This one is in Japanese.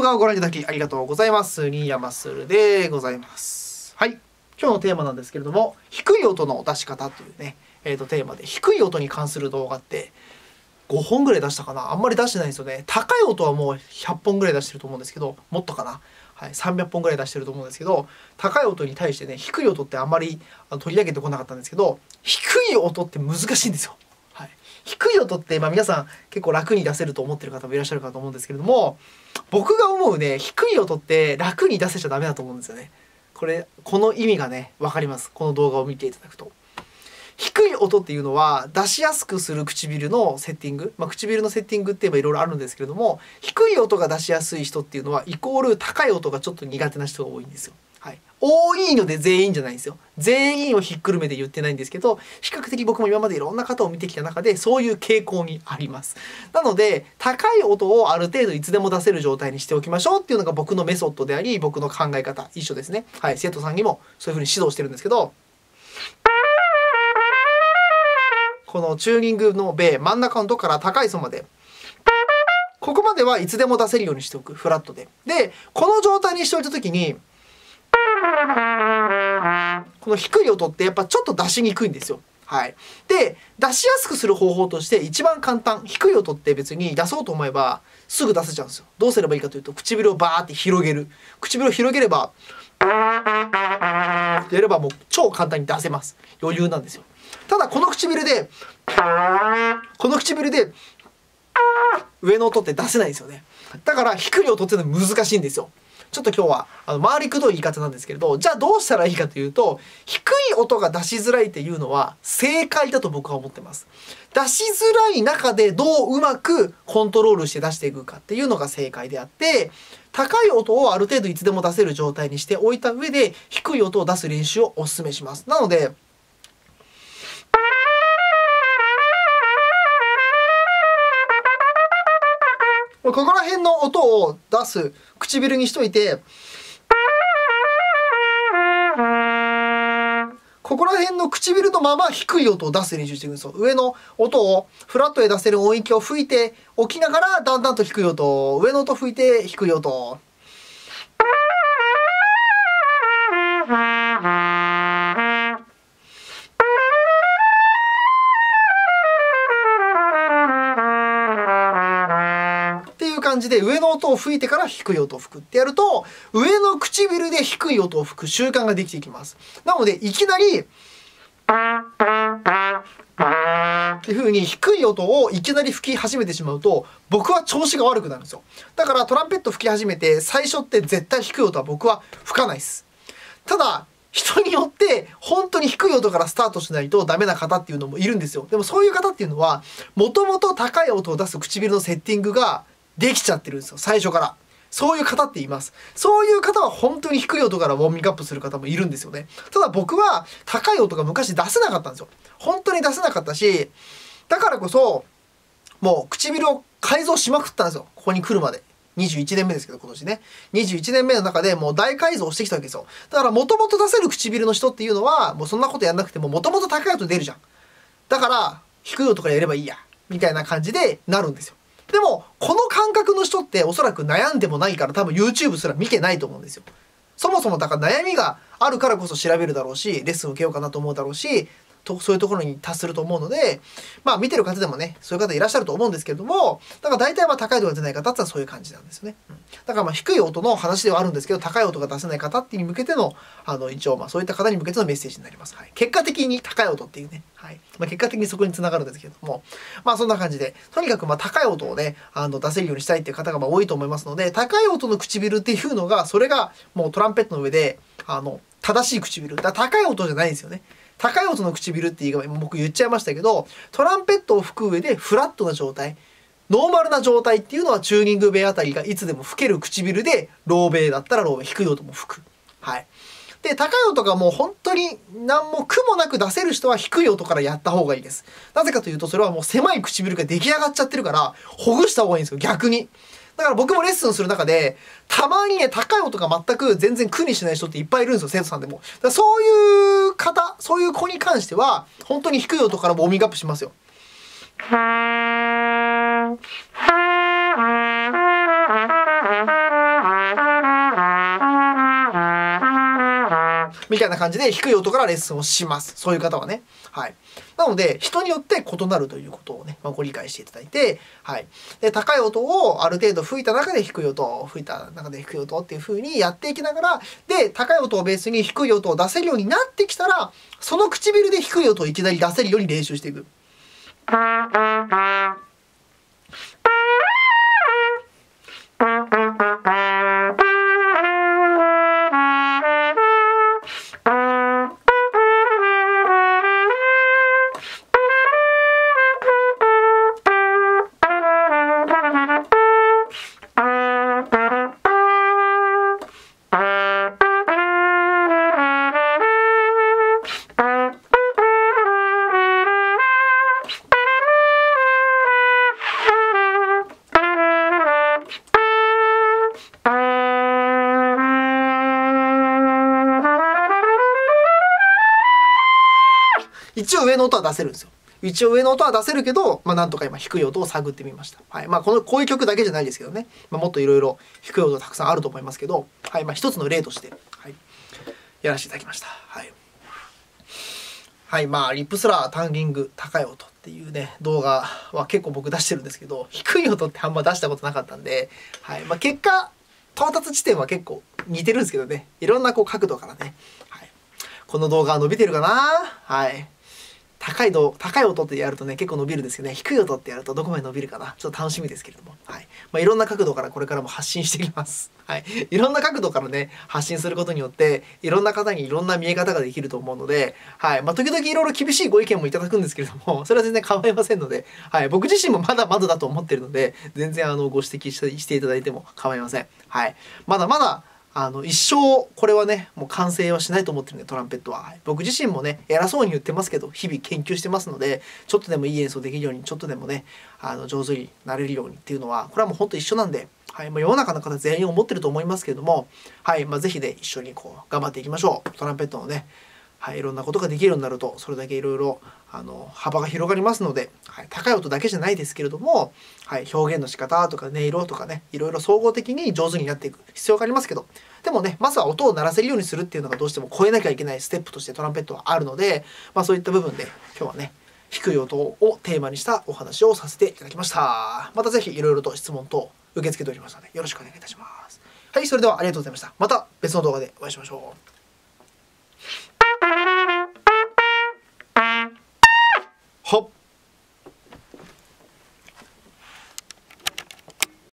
画をご覧いただきありがとうございます。新山するでございます。はい。今日のテーマなんですけれども、低い音の出し方というね、テーマで、低い音に関する動画って5本ぐらい出したかな。あんまり出してないんですよね。高い音はもう100本ぐらい出してると思うんですけど、もっとかな。はい、300本ぐらい出してると思うんですけど、高い音に対してね、低い音ってあんまり取り上げてこなかったんですけど、低い音って難しいんですよ。はい、低い音って、皆さん結構楽に出せると思ってる方もいらっしゃるかと思うんですけれども、僕が思うね、低い音って楽に出せちゃダメだと思うんですよね。この意味がね、わかります。この動画を見ていただくと。低い音っていうのは出しやすくする唇のセッティング、唇のセッティングって言えばいろいろあるんですけれども、低い音が出しやすい人っていうのはイコール高い音がちょっと苦手な人が多いんですよ。はい、多いので全員じゃないんですよ。全員をひっくるめて言ってないんですけど、比較的僕も今までいろんな方を見てきた中でそういう傾向にあります。なので高い音をある程度いつでも出せる状態にしておきましょうっていうのが僕のメソッドであり、僕の考え方一緒ですね。はい、生徒さんにもそういうふうに指導してるんですけど、このチューニングのベ真ん中のとこから高い層まで、ここまではいつでも出せるようにしておく、フラットで。で、この状態にしておいたときに、この低い音ってやっぱちょっと出しにくいんですよ。はい。で、出しやすくする方法として一番簡単。低い音って別に出そうと思えばすぐ出せちゃうんですよ。どうすればいいかというと、唇をバーって広げる。唇を広げれば、やればもう超簡単に出せます。余裕なんですよ。ただこの唇で上の音って出せないんですよね。だから低い音っていうのは難しいんですよ。ちょっと今日は回りくどい言い方なんですけれど、じゃあどうしたらいいかというと、低い音が出しづらいっていうのは正解だと僕は思ってます。出しづらい中でどううまくコントロールして出していくかっていうのが正解であって、高い音をある程度いつでも出せる状態にしておいた上で低い音を出す練習をお勧めします。なのでここら辺の音を出す唇にしといて、ここら辺の唇のまま低い音を出す練習していくんですよ。上の音をフラットで出せる音域を吹いておきながら、だんだんと低い音、上の音吹いて低い音。感じで上の音を吹いてから低い音を吹くってやると、上の唇で低い音を吹く習慣ができていきます。なのでいきなりっていう風に低い音をいきなり吹き始めてしまうと、僕は調子が悪くなるんですよ。だからトランペット吹き始めて最初って絶対低い音は僕は吹かないです。ただ人によって本当に低い音からスタートしないとダメな方っていうのもいるんですよ。でもそういう方っていうのはもともと高い音を出す唇のセッティングができちゃってるんですよ、最初から。そういう方っています。そういう方は本当に低い音からウォーミングアップする方もいるんですよね。ただ僕は高い音が昔出せなかったんですよ。本当に出せなかったし、だからこそもう唇を改造しまくったんですよ、ここに来るまで。21年目ですけど、今年ね。21年目の中でもう大改造してきたわけですよ。だから元々出せる唇の人っていうのは、もうそんなことやんなくても元々高い音出るじゃん。だから低い音からやればいいや、みたいな感じでなるんですよ。でもこの感覚の人っておそらく悩んでもないから多分 YouTube すら見てないと思うんですよ。そもそもだから悩みがあるからこそ調べるだろうし、レッスン受けようかなと思うだろうし、そういうところに達すると思うので、見てる方でもね、そういう方いらっしゃると思うんですけれども、だから大体高い音が出ない方ってのはそういう感じなんですよね。だから低い音の話ではあるんですけど、高い音が出せない方っていうに向けての、一応そういった方に向けてのメッセージになります。はい、結果的に高い音っていうね、はい、結果的にそこに繋がるんですけれども、そんな感じで、とにかく高い音をね、出せるようにしたいっていう方が多いと思いますので、高い音の唇っていうのが、それがもうトランペットの上で、正しい唇。だから高い音じゃないんですよね。高い音の唇って僕言っちゃいましたけど、トランペットを吹く上でフラットな状態、ノーマルな状態っていうのはチューニングベイあたりがいつでも吹ける唇で、ローベイだったらローベイ、低い音も吹く。はい。で、高い音がもう本当に何も苦もなく出せる人は低い音からやった方がいいです。なぜかというと、それはもう狭い唇が出来上がっちゃってるから、ほぐした方がいいんですよ、逆に。だから僕もレッスンする中で、たまにね、高い音が全く全然苦にしない人っていっぱいいるんですよ、生徒さんでも。だからそういう方、そういう子に関しては、本当に低い音からウォーミングアップしますよ。 みたいな感じで低い音からレッスンをします。そういう方はね。はい。なので、人によって異なるということをね、ご理解していただいて、はい。で、高い音をある程度吹いた中で低い音、吹いた中で低い音っていう風にやっていきながら、で、高い音をベースに低い音を出せるようになってきたら、その唇で低い音をいきなり出せるように練習していく。一応上の音は出せるんですよ。一応上の音は出せるけど、なんとか今低い音を探ってみました。はい。こういう曲だけじゃないですけどね。もっといろいろ低い音たくさんあると思いますけど、はい。一つの例として、はい。やらせていただきました。はい。はい。リップスラー、タンギング、高い音っていうね、動画は結構僕出してるんですけど、低い音ってあんま出したことなかったんで、はい。結果、到達地点は結構似てるんですけどね。いろんな角度からね。はい。この動画は伸びてるかな？はい。高い音ってやるとね、結構伸びるんですけどね、低い音ってやるとどこまで伸びるかな、ちょっと楽しみですけれども。はい。いろんな角度からこれからも発信していきます。はい。いろんな角度からね、発信することによって、いろんな方にいろんな見え方ができると思うので、はい。時々いろいろ厳しいご意見もいただくんですけれども、それは全然構いませんので、はい。僕自身もまだまだだと思ってるので、全然ご指摘していただいても構いません。はい。まだまだ、一生これはねもう完成はしないと思ってるんで、トランペットは、はい、僕自身もね偉そうに言ってますけど日々研究してますので、ちょっとでもいい演奏できるように、ちょっとでもね上手になれるようにっていうのはこれはもうほんと一緒なんで、はい、世の中の方全員思ってると思いますけれども、はい、ぜひね一緒に頑張っていきましょう。トランペットのね、はい、いろんなことができるようになるとそれだけいろいろ幅が広がりますので、はい、高い音だけじゃないですけれども、はい、表現の仕方とか音色とかね、いろいろ総合的に上手になっていく必要がありますけど、でもねまずは音を鳴らせるようにするっていうのがどうしても超えなきゃいけないステップとしてトランペットはあるので、そういった部分で今日はね低い音をテーマにしたお話をさせていただきました。またぜひいろいろと質問等受け付けておりますのでよろしくお願いいたします。はい、それではありがとうございました。また別の動画でお会いしましょう。ほっ。